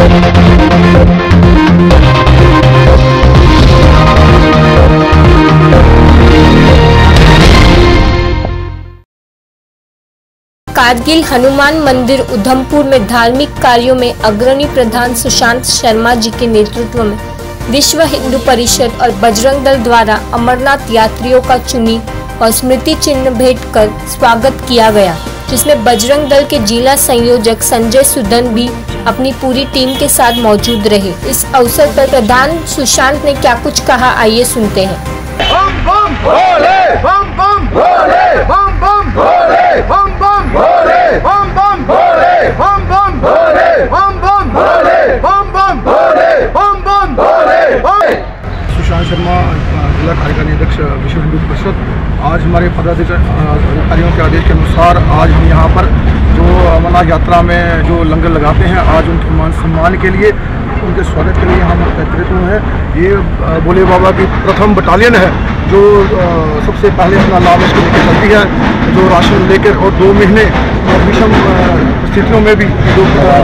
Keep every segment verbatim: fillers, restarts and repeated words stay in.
कारगिल हनुमान मंदिर उधमपुर में धार्मिक कार्यों में अग्रणी प्रधान सुशांत शर्मा जी के नेतृत्व में विश्व हिंदू परिषद और बजरंग दल द्वारा अमरनाथ यात्रियों का चुनी और स्मृति चिन्ह भेंट कर स्वागत किया गया, जिसमें बजरंग दल के जिला संयोजक संजय सुदन भी अपनी पूरी टीम के साथ मौजूद रहे। इस अवसर पर प्रधान सुशांत ने क्या कुछ कहा, आइए सुनते हैं। बम बम भोले, बम बम भोले, बम बम भोले, बम बम भोले, बम बम भोले, बम बम भोले, बम बम भोले, बम बम भोले, बम बम भोले। सुशांत शर्मा, जिला कार्यकारी अध्यक्ष विश्व हिंदू परिषद। आज हमारे पदाधिकारियों के आदेश के अनुसार आज हम यहाँ पर जो अमरनाथ यात्रा में जो लंगर लगाते हैं, आज उनके मान सम्मान के लिए, उनके स्वागत के लिए हम एकत्रित हुए हैं। ये भोले बाबा की प्रथम बटालियन है जो सबसे पहले अपना लाभ इसको लेकर चलती है, जो राशन लेकर और दो महीने विषम स्थितियों में भी जो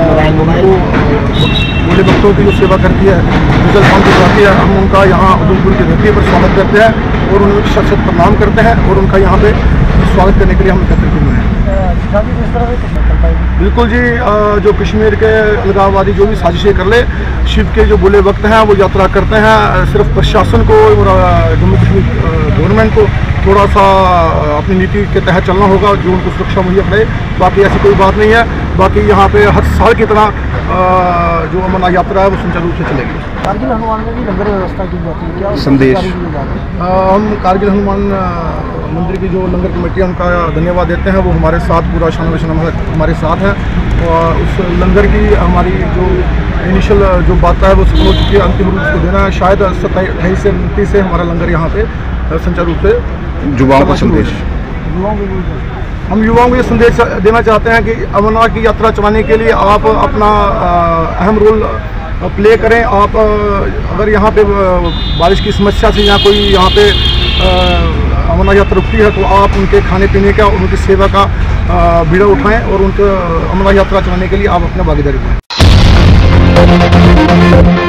भोले भक्तों की जो सेवा करती है, जल पान करवाती है, हम उनका यहाँ उधमपुर की धरती पर स्वागत करते हैं और उन्हें शत शत प्रणाम करते हैं और उनका यहाँ पे स्वागत करने के लिए हम एकत्रित हुए हैं। बिल्कुल जी, जो कश्मीर के अलगाववादी जो भी साजिशें कर ले, शिव के जो भोले भक्त हैं वो यात्रा करते हैं। सिर्फ प्रशासन को और जम्मू कश्मीर गवर्नमेंट को थोड़ा सा अपनी नीति के तहत चलना होगा, जो उनको सुरक्षा मुहैया करे। बाकी ऐसी कोई बात नहीं है। बाकी यहाँ पे हर साल की तरह जो अमरनाथ यात्रा है वो सुचारू रूप से चलेगी। कारगिल हनुमान में भी लंगर व्यवस्था की जाती है, क्या संदेश? हम कारगिल हनुमान मंदिर की जो लंगर कमेटी है उनका धन्यवाद देते हैं। वो हमारे साथ पूरा शान शान हमारे साथ है और उस लंगर की हमारी जो इनिशियल जो बात है वो हो चुकी है, अंतिम रूप को देना है। शायद सत्ताईस अट्ठाईस से उनतीस से हमारा लंगर यहाँ पे सुचारू रूप से युवाओं का संदेश हम युवाओं को ये संदेश देना चाहते हैं कि अमरनाथ की यात्रा चलाने के लिए आप अपना अहम रोल प्ले करें। आप अगर यहाँ पे बारिश की समस्या से या कोई यहाँ पे अमरनाथ यात्रा रुकती है तो आप उनके खाने पीने का, उनकी सेवा का बीड़ा उठाएं और उनके अमरनाथ यात्रा चलाने के लिए आप अपना भागीदारी दें।